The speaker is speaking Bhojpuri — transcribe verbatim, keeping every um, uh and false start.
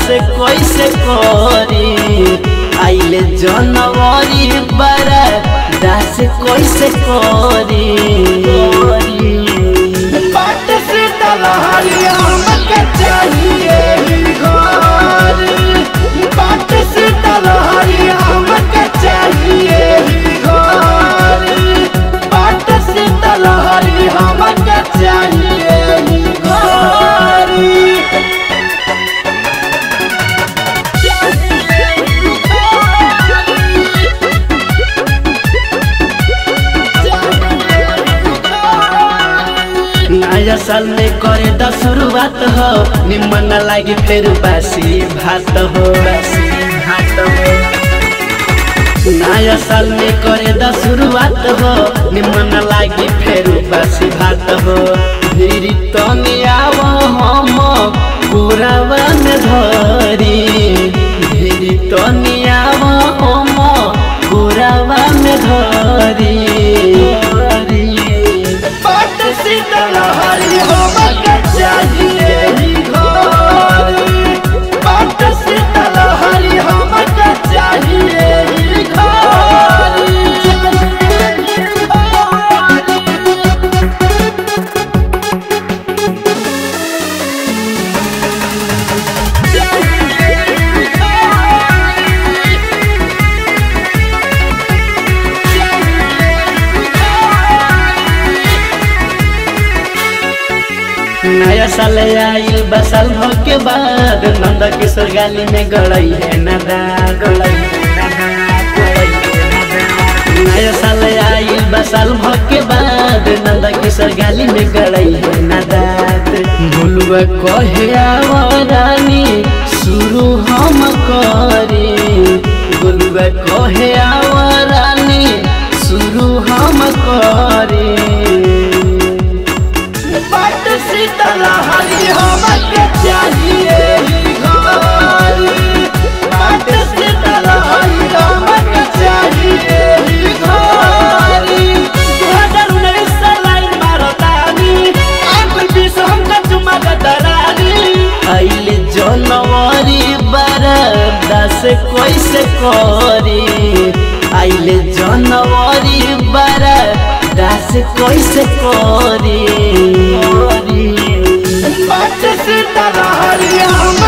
कैसे करी आइले जनवरी बारा दास कैसे करी बाट से तलहरिया हमके चाहिए घर बाट से तलहरिया हमके चाहिए घर बाट से तलहरी हमके चाहिए घर नया साल में करे द शुरुआत हो निमन लागी फिर बासी भात हो बासी भात हो नया साल में करे द शुरुआत हो निमन लागी फिर बासी भात हो धीरे तनी आव हम पुरावा में धरी धीरे तनी आव हम पुरावा में धरी बाट से तलहरी हमके चाहिए घर बाट से तलहरी हमके चाहिए नया साल आइल बसाल भर के बाद नंद किशोर गाली में गड़ई है नदा गड़ई है नदा नया साल आइल बसाल भर के बाद नंद किशोर गाली में गड़ई है नदा बोलुआ कहे आवरानी शुरू हम करी बोलुआ कहे आवरानी शुरू हम करी बाट से तलहरी हमके चाहिए घर बाट से तलहरी हमके चाहिए घर दो हजार उन्नीस से लाइन मारतानी अंकुल बीस हमका चुमा गदरानी आइले जनवरी बारा दास कैसे करी आइले जनवरी बारा दास कैसे करी बाट से तलहरी